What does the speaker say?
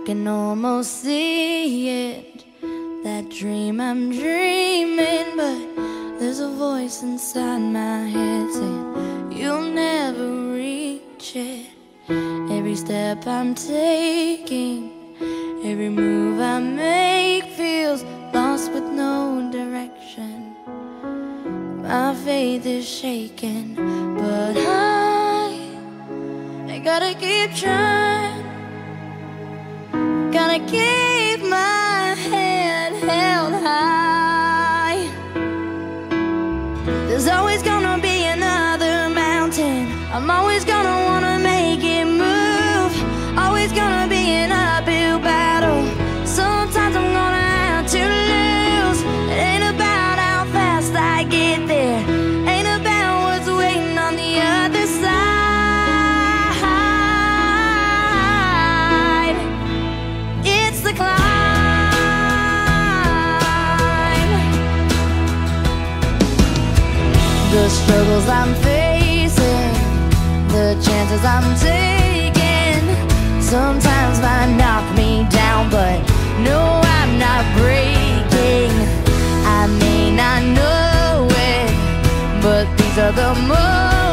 can almost see it, that dream I'm dreaming, but there's a voice inside my head saying you'll never reach it. Every step I'm taking, every move I make feels lost with no direction. My faith is shaking, but I gotta keep trying. Gotta keep my head held high. There's always gonna be another mountain. I'm always gonna wanna make it move. Always gonna be an uphill battle. Sometimes I'm gonna have to lose. It ain't about how fast I get there, ain't about what's waiting on the other side. It's the climb. The struggles I'm facing, the chances I'm taking, sometimes might knock me down, but no, I'm not breaking. I may not know it, but these are the moments